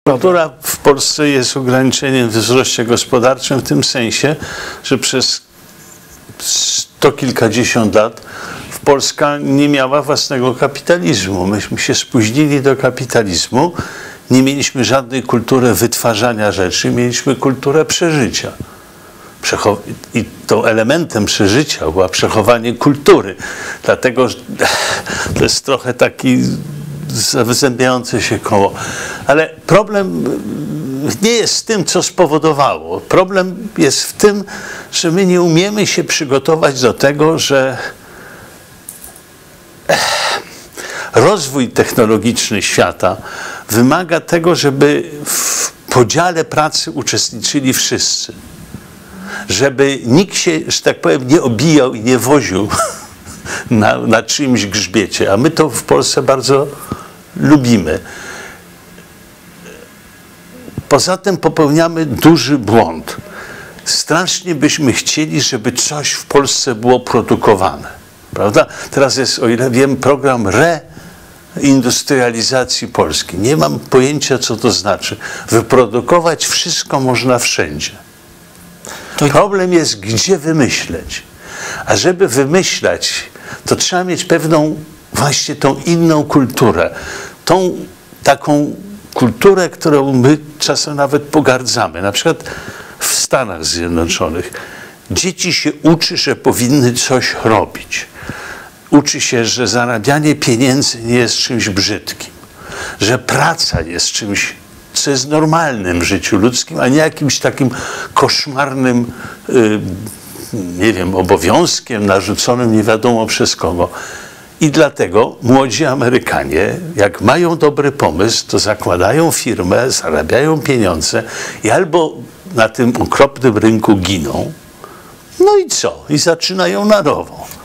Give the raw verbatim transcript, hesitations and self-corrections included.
Która w Polsce jest ograniczeniem w wzroście gospodarczym w tym sensie, że przez sto kilkadziesiąt lat Polska nie miała własnego kapitalizmu. Myśmy się spóźnili do kapitalizmu, nie mieliśmy żadnej kultury wytwarzania rzeczy, mieliśmy kulturę przeżycia. Przechow I to elementem przeżycia było przechowanie kultury. Dlatego to jest trochę taki wyzębiające się koło. Ale problem nie jest w tym, co spowodowało. Problem jest w tym, że my nie umiemy się przygotować do tego, że rozwój technologiczny świata wymaga tego, żeby w podziale pracy uczestniczyli wszyscy. Żeby nikt się, że tak powiem, nie obijał i nie woził na, na czyimś grzbiecie. A my to w Polsce bardzo lubimy. Poza tym popełniamy duży błąd. Strasznie byśmy chcieli, żeby coś w Polsce było produkowane. Prawda? Teraz jest, o ile wiem, program reindustrializacji Polski. Nie mam pojęcia, co to znaczy. Wyprodukować wszystko można wszędzie. To... Problem jest, gdzie wymyśleć. A żeby wymyślać, to trzeba mieć pewną właśnie tą inną kulturę. Tą taką kulturę, którą my czasem nawet pogardzamy. Na przykład w Stanach Zjednoczonych dzieci się uczy, że powinny coś robić. Uczy się, że zarabianie pieniędzy nie jest czymś brzydkim. Że praca jest czymś, co jest normalnym w życiu ludzkim, a nie jakimś takim koszmarnym, yy, nie wiem, obowiązkiem narzuconym nie wiadomo przez kogo. I dlatego młodzi Amerykanie, jak mają dobry pomysł, to zakładają firmę, zarabiają pieniądze i albo na tym okropnym rynku giną, no i co? I zaczynają na nowo.